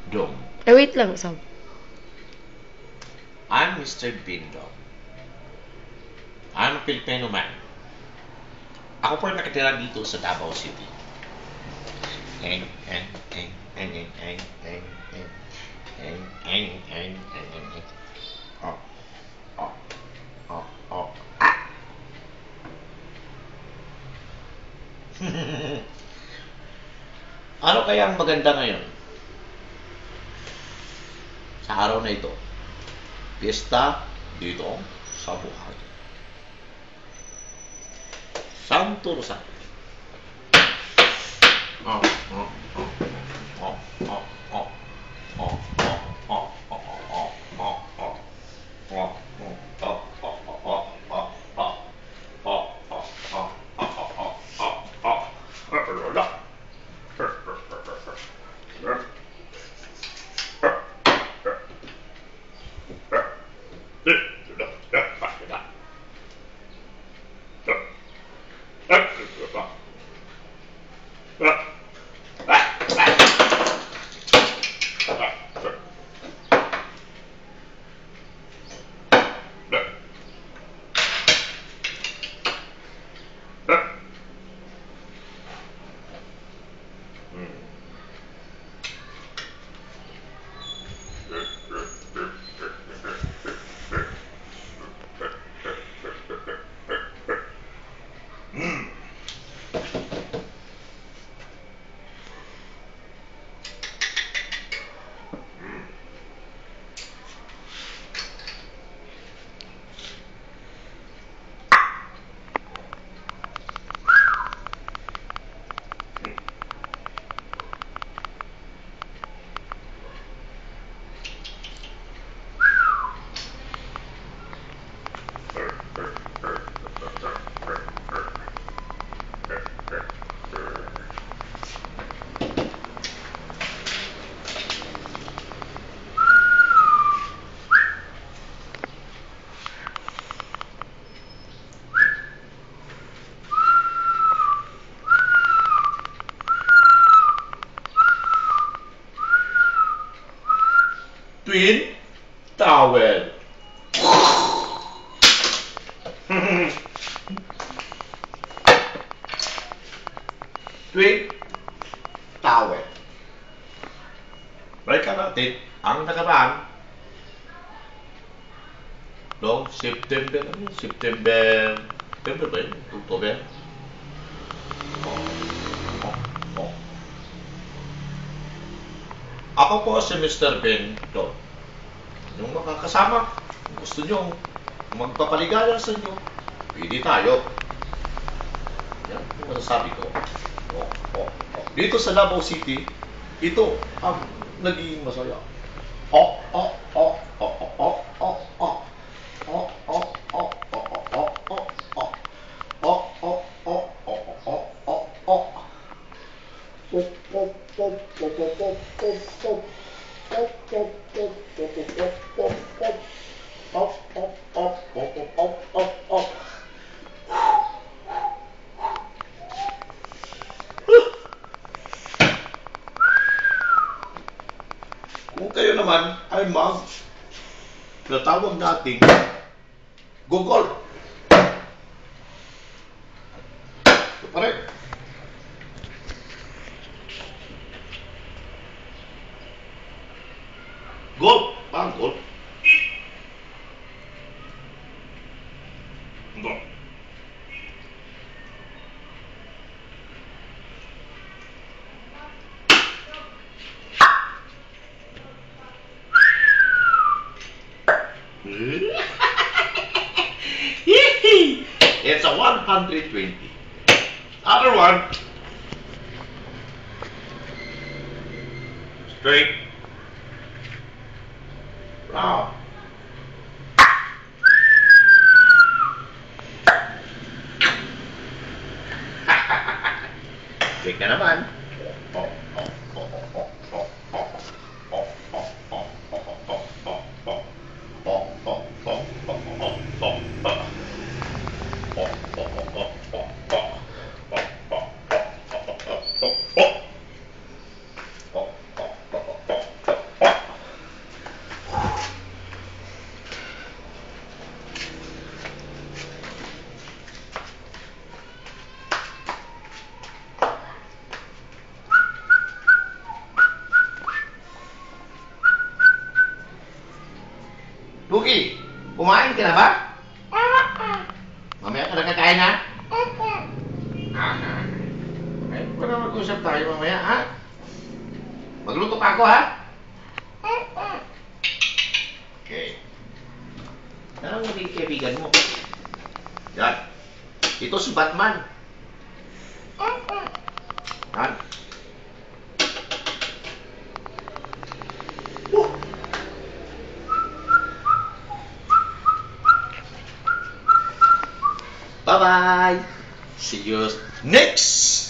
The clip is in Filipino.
Dong. Wait lang, Sam. I'm Mr. Bean Dong. I'm a Filipino man. Ako po nakatira dito sa Davao City. Eng, eng, eng, eng, eng, eng, eng, eng, eng, eng, eng, eng, eng, eng. Oh, oh, oh, oh. Ano kaya ang maganda ngayon sa araw na ito? Pista dito sa buhay. Santo Rosario. Oh, oh, oh, oh, oh, oh, oh, oh, oh, oh, oh, oh. Twin Tower. Twin Tower. Balikan natin ang nakaraan noong September, September ba yun? October? Oh, oh, oh. Ako po si Mr. Ben Don. Yung makakasama, gusto nyo magpapaligaya sa inyo, pwede tayo. Yan yung masasabi ko. Oh, oh, oh. Dito sa Davao City, ito ang naging masaya. Oh, oh, oh, oh, oh, oh, oh, oh. Oh, oh, oh, oh, oh, oh, oh. Oh, oh, oh, oh, oh, oh, oh. Pop, pop, pop, pop, pop, pop, pop, pop. Pop, pop, pop, pop, pop, pop, pop, pop. Pop, pop, pop, pop, pop, pop, pop. Kung kayo naman ay natawag nating Google. Ito pa rin. Gold. Parang gold. Gold. It's a 120. Other one. Straight. Round. Check na naman. Oh, oh, oh, oh, oh, oh, oh. Oh, oh, oh, oh, oh, oh, oh, oh. Oh, oh, oh, oh, oh, oh, oh. Oh, oh, oh, oh, oh, oh. Cookie, kumain ka na ba? Mamaya ka na kakain, ha? Okay, para mag-usap tayo mamaya, ha? Magluto pa ako, ha? Okay. Ano ang naging kaibigan mo? Yan. Ito si Batman. Yan. Bye-bye. See you next